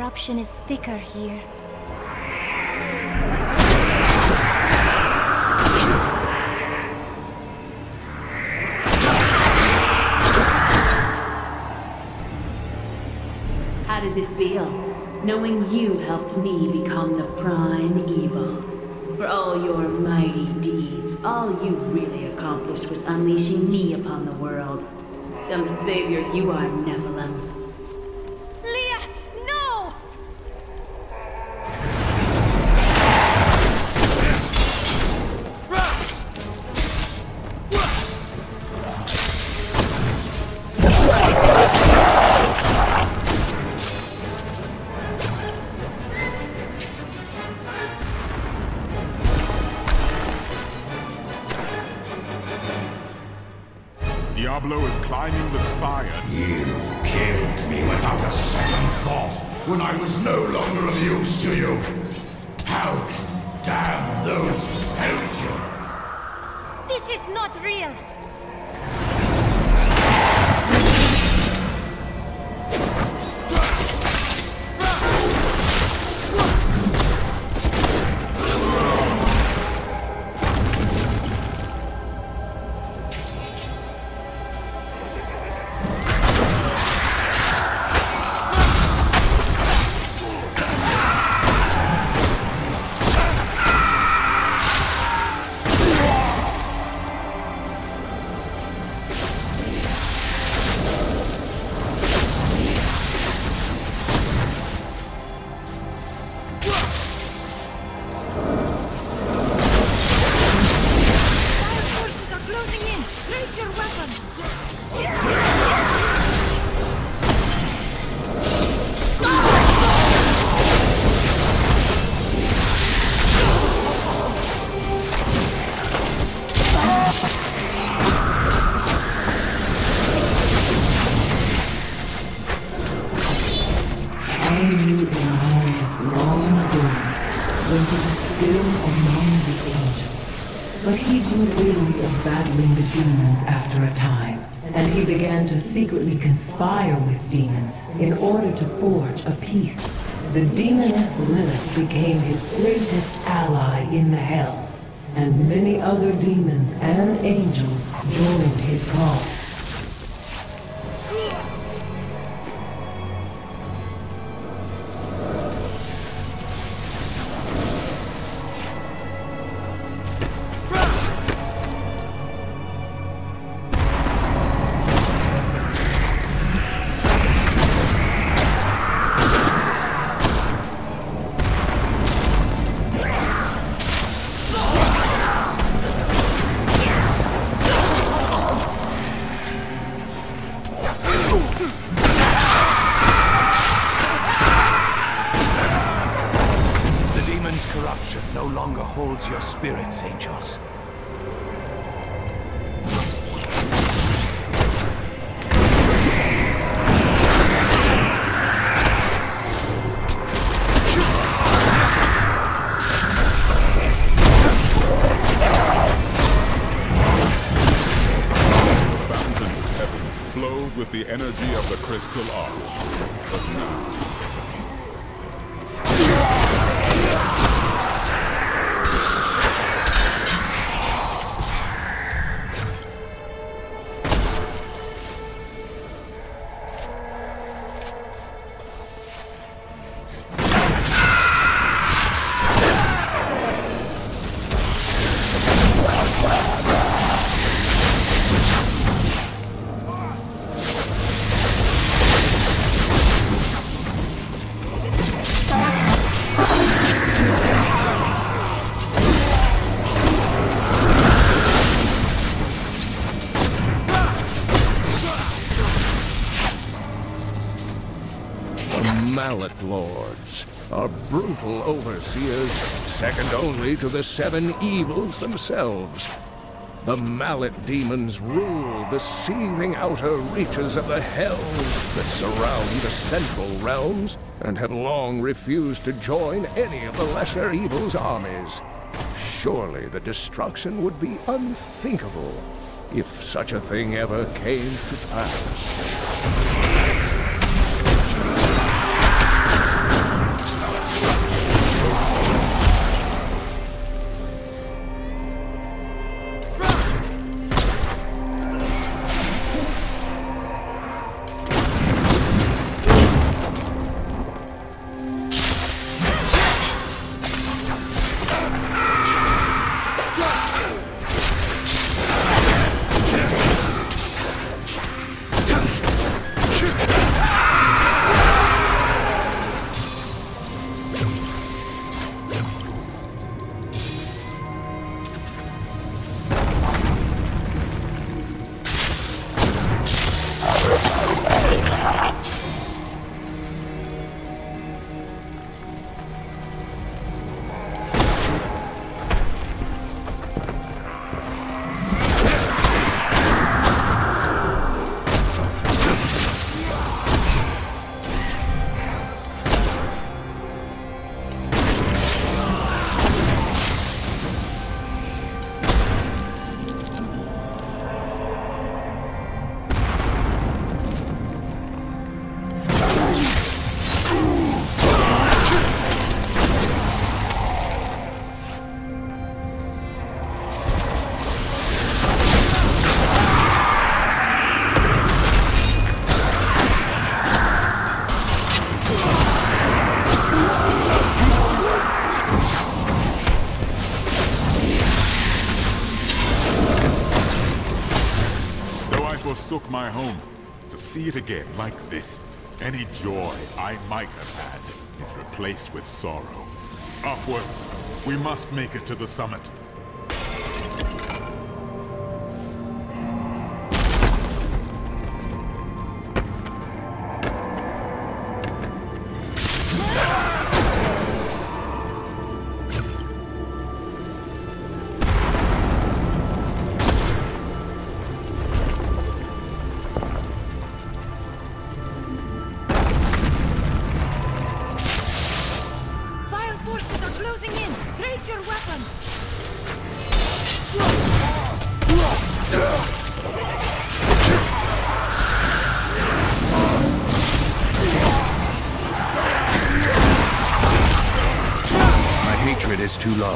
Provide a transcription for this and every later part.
corruption is thicker here. How does it feel, knowing you helped me become the prime evil? For all your mighty deeds, all you really accomplished was unleashing me upon the world. Some savior you are, Nephilim. Leah, no! Diablo is climbing the spire. You killed me without a second thought when I was no longer of use to you. How damn those who helped you? This is not real! when he was still among the angels. But he grew weary of battling the demons after a time, and he began to secretly conspire with demons in order to forge a peace. The demoness Lilith became his greatest ally in the Hells, and many other demons and angels joined his cause. Corruption no longer holds your spirits, angels. Fountains of heaven flowed with the energy of the crystal arch. But now, Mallet Lords are brutal overseers, second only to the seven evils themselves. The Mallet demons rule the seething outer reaches of the hells that surround the central realms, and have long refused to join any of the lesser evils' armies. Surely the destruction would be unthinkable if such a thing ever came to pass. home. To see it again like this, any joy I might have had is replaced with sorrow. Upwards! We must make it to the summit. Is too low.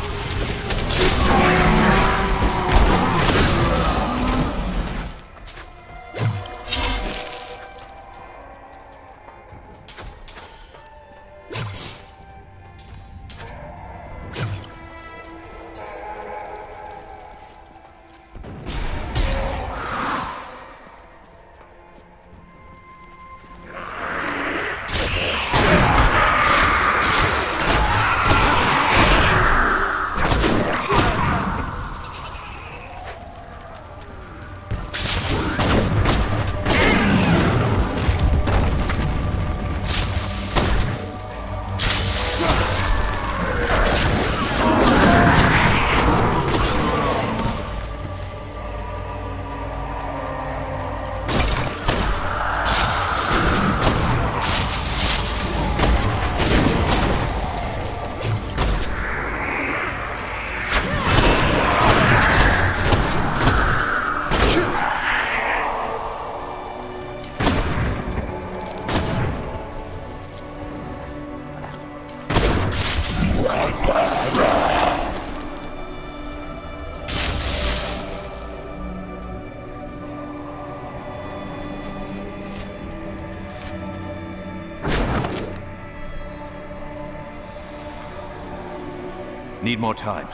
Need more time.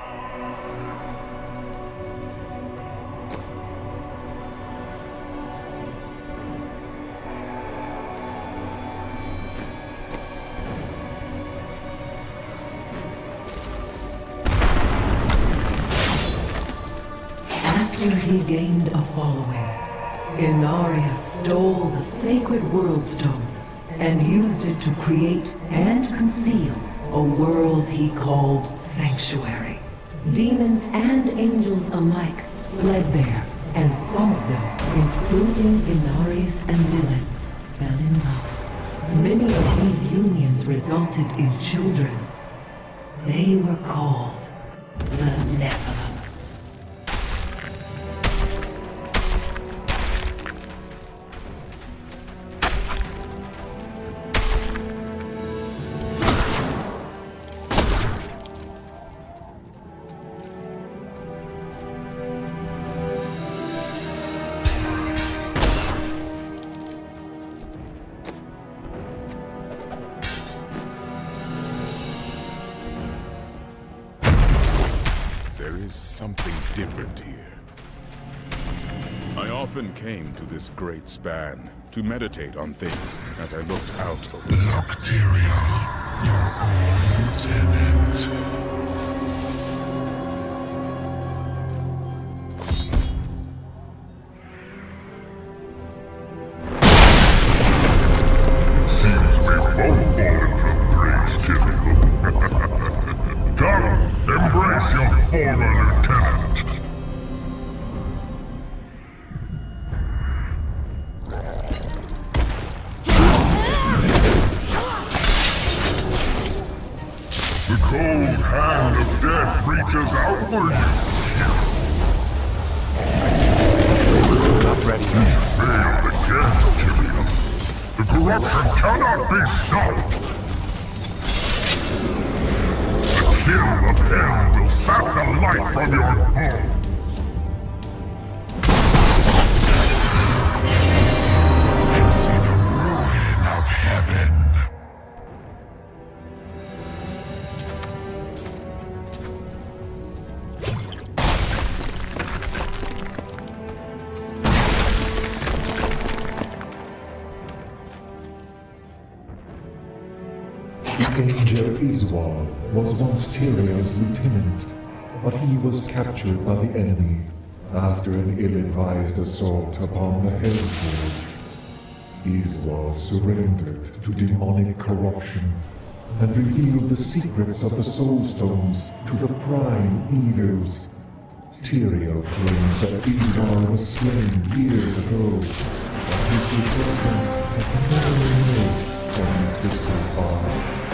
After he gained a following, Inarius stole the sacred World Stone and used it to create and conceal a world he called Sanctuary. Demons and angels alike fled there, and some of them, including Inarius and Lilith, fell in love. Many of these unions resulted in children. They were called the Nephilim. Something different here. I often came to this great span to meditate on things as I looked out over it. Noctyria, your own lieutenant. Seems we've both fallen from grace, Tyrael. Come, embrace your former lieutenant. The cold hand of death reaches out for you. Not ready You yet. failed again, Tyrael. The corruption cannot be stopped. The chill of hell will sap the life from your bones. And see the ruin of heaven. The angel Iswal was once Tyrion's lieutenant, but he was captured by the enemy after an ill-advised assault upon the Hellforge. Iswal surrendered to demonic corruption and revealed the secrets of the Soul Stones to the Prime Evils. Tyrion claimed that Iswal was slain years ago, but his replacement has never emerged from the crystal bar.